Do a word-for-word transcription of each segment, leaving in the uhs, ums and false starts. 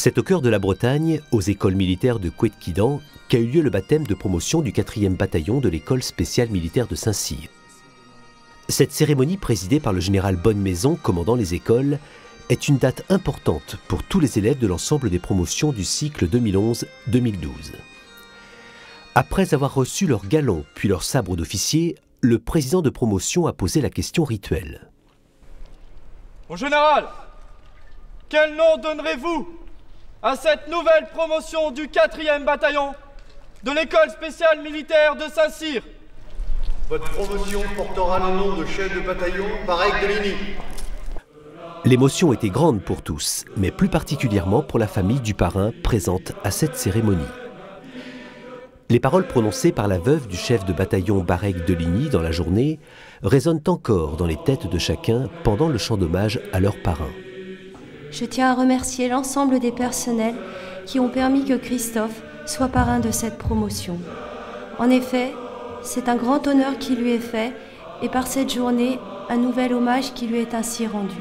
C'est au cœur de la Bretagne, aux écoles militaires de Couët-Quidan, qu'a eu lieu le baptême de promotion du quatrième bataillon de l'école spéciale militaire de Saint-Cyr. Cette cérémonie, présidée par le général Bonnemaison, commandant les écoles, est une date importante pour tous les élèves de l'ensemble des promotions du cycle deux mille onze deux mille douze. Après avoir reçu leur galon puis leur sabre d'officier, le président de promotion a posé la question rituelle. Mon général, quel nom donnerez-vous à cette nouvelle promotion du quatrième bataillon de l'école spéciale militaire de Saint-Cyr? Votre promotion portera le nom de chef de bataillon Barec de Ligny. L'émotion était grande pour tous, mais plus particulièrement pour la famille du parrain présente à cette cérémonie. Les paroles prononcées par la veuve du chef de bataillon Barec de Ligny dans la journée résonnent encore dans les têtes de chacun pendant le chant d'hommage à leur parrain. Je tiens à remercier l'ensemble des personnels qui ont permis que Christophe soit parrain de cette promotion. En effet, c'est un grand honneur qui lui est fait et par cette journée, un nouvel hommage qui lui est ainsi rendu.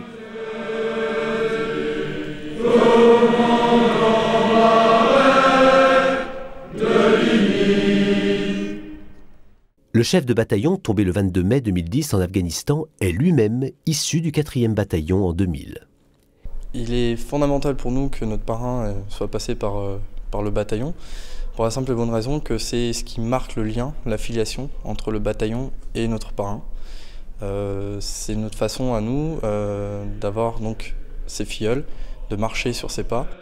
Le chef de bataillon, tombé le vingt-deux mai deux mille dix en Afghanistan, est lui-même issu du quatrième bataillon en deux mille. Il est fondamental pour nous que notre parrain soit passé par, par le bataillon, pour la simple et bonne raison que c'est ce qui marque le lien, la filiation entre le bataillon et notre parrain. Euh, c'est notre façon à nous euh, d'avoir donc ses filleuls, de marcher sur ses pas.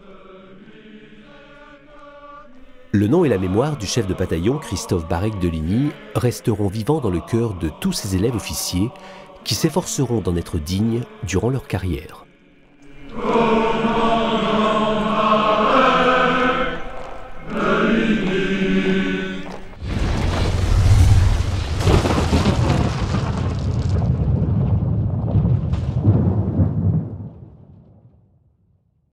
Le nom et la mémoire du chef de bataillon Christophe Barec de Ligny resteront vivants dans le cœur de tous ces élèves officiers qui s'efforceront d'en être dignes durant leur carrière.